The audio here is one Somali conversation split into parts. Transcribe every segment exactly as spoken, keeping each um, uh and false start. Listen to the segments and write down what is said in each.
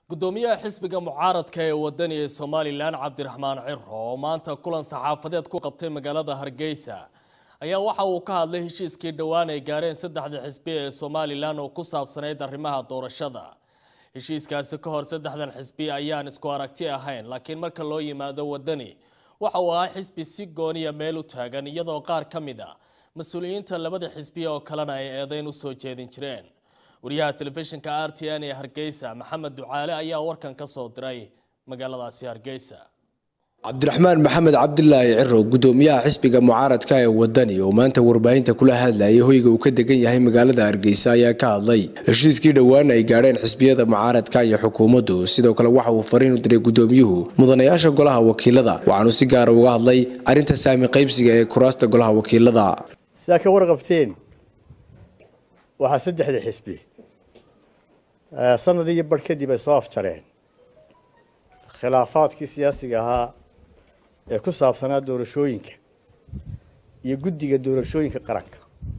gudoomiyaha xisbiga mucaaradka ee wadaniga Soomaaliland Cabdiraxmaan Cirro oo maanta kulan saxaafadeed ku qabtay magaalada Hargeysa ayaa waxa uu ka hadlay heshiiskii dhawaan ay gaareen saddexda xisbi ee Soomaaliland oo ku saabsaneyd arrimaha doorashada. heshiiskaasi ka hor saddexdan xisbi ayaan isku aragti ahayn, laakiin marka loo yimaado wadani waxa uu ahaa xisbi si gooniya meel u taagan iyadoo qaar ka mid ah mas'uuliyiinta labada xisbi oo kalena ay eedayn u soo jeedin jireen. wariyaha telefishinka R T N ee Hargeysa Maxamed Ducaale ayaa warkan ka soo diray magaaladaasi Hargeysa. Cabdiraxmaan Maxamed Cabdullaahi Cirro gudoomiyaha xisbiga mucaaradka ee wadani oo maanta warbaahinta kula hadlayay hoyga uu ka degan yahay magaalada Hargeysa ayaa ka hadlay heshiiskii dhawaan ay gaareen xisbiyada mucaaradka iyo xukuumaddu. sidoo kale waxa uu fariin u diray gudoomiyuhu mudanayaasha golaha wakiilada waxaanu si gaar ah uga hadlay arinta saami qaybsiga ee kuraasta golaha wakiilada. sida ka warqabteen waxa saddexda xisbi sanadii bar kadib ay soo afjareen khilaafaadkii siyaasiga ahaa ee ku saabsanaa doorashooyinka iyo guddiga doorashooyinka qaranka.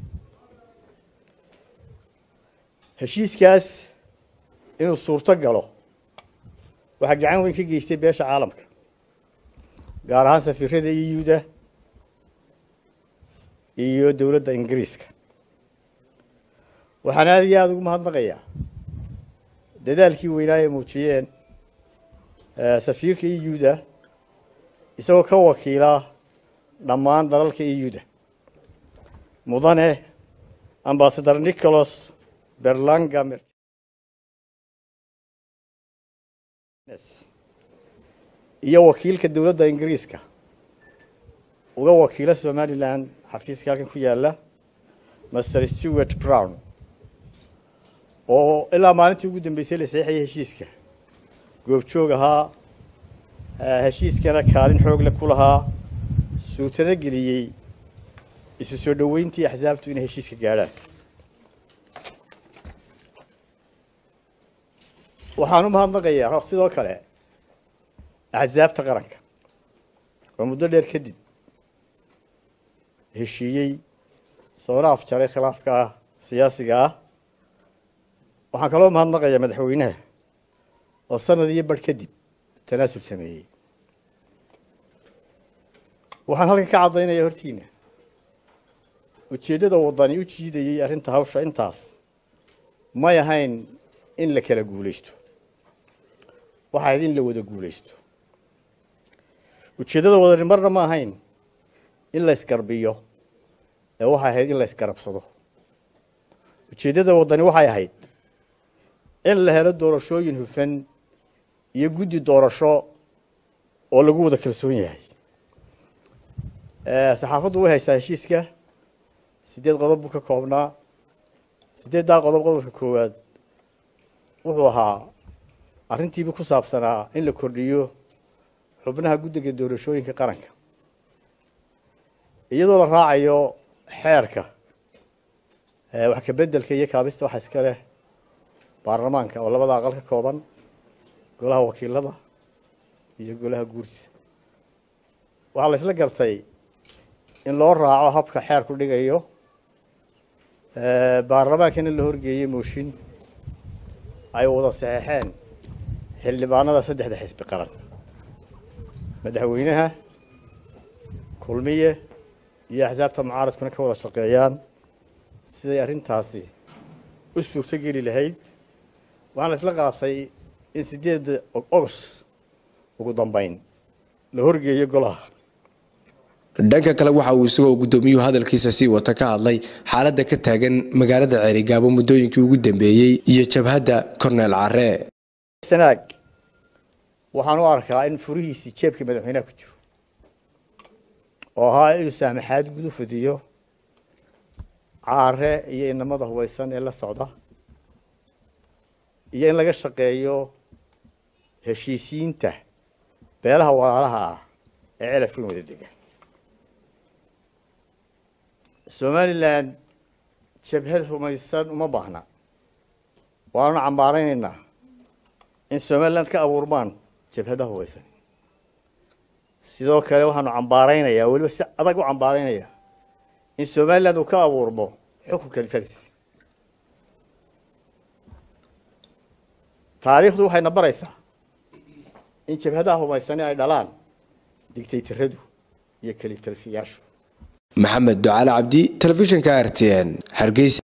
heshiiskaas inuu suurto galo waxaa gacan weyn ka geystay beesha caalamka, gaar ahaan safiirada E U-da iyo dowladda Ingiriiska. waxaan aad iyo aad ugu mahadnaqayaa dadaalkii weynaa ay muujiyeen safiirka E U-da isagoo ka wakiila dhammaan dalalka E U-da mudane ambassador Nicholas Berlanga iyo wakiilka dowladda Ingiriiska uga wakiila Somaliland xafiiska halkan ku yaala Master Stuart Brown oo ilaa maalintii ugu dambeysay la saxiixay heshiiska goobjoog ahaa, heshiiskana kaalin xoog leh ku lahaa, suutana geliyey isu soo dhaweyntii axsaabtu inay heshiiska gaadhaan. waxaan u mahadnaqayaa sidoo kale axsaabta qaranka oo muddo dheer kadib heshiiyey soona afjaray khilaafka siyaasiga ah. waxaan kaloo mahadnaqayaa madaxweynaha oo sanad iyo bar kadib tanaasul sameeyey. waxaan halkan ka cadaynayaa hortiina ujeeddada wadani u jiidayay arrinta hawsha intaas may ahayn in la kala guulaysto, waxa ahayd in la wada guulaysto. ujeeddada wadani marna ma ahayn in la isgarbiyo, ee waxay ahayd in la isgarabsado. ujeeddada wadani waxay ahayd in la helo doorashooyin hufan iyo guddi doorasho oo lagu wada kalsoon yahay. saxaafaddu way haysaa heshiiska sideed qodob buu ka koobnaa. sideeddaa qodob qodobka koowaad wuxuu ahaa arrintiiba ku saabsanaa in la kordhiyo xubnaha guddiga doorashooyinka qaranka iyadoo la raacayo xeerka wax ka beddelka iyo kaabista waxa iska leh baarlamaanka oo labada aqal ka kooban, golaha wakiilada iyo golaha guurtiisa. waxaa la isla gartay in loo raaco habka xeerku dhigayo, baarlamaankana la horgeeyey mooshin ay wada saxeexeen xildhibaanada saddexda xisbi qaran, madaxweynaha, kulmiye iyo axsaabta mucaaradkuna ka wada shaqeeyaan siday arrintaasi u suurto geli lahayd. waxaan la isla qaatay in sideedda August ugu dambeyn la horgeeyo golaha. dhanka kale waxa uu isagoo gudoomiyuhu hadalkiisa sii wata ka hadlay xaaladda ka taagan magaalada Ceerigaabo muddooyinkii ugu dambeeyay iyo jabhadda Cornel Carre. sanaag waxaan u arkaa in furihiisii jeebka madaxweynaha ku jiro oo ahaa inuu saamaxaad guud u fidiyo Carre iyo inamada hubaysan ee la socda iyo in laga shaqeeyo heshiisiinta beelaha walaalaha ah ee ceelafka wada degan. Somaliland jabhad humaysan uma baahna. waanu cambaaraynaynaa in Somaliland ka abuurmaan jabhadaha hubaysan. sidoo kale waxaanu cambaaraynayaa waliba si adag u cambaaraynayaa in Somaliland uu ka abuurmo xukunka kalifadis. taariikhdu waxay na baraysaa in jabhadaha hubaysani ay dhalaan digtaytaradu iyo kalitalsiyaashu. maxamed ducaale cabdi, telefishinka R T N, Hargeysa.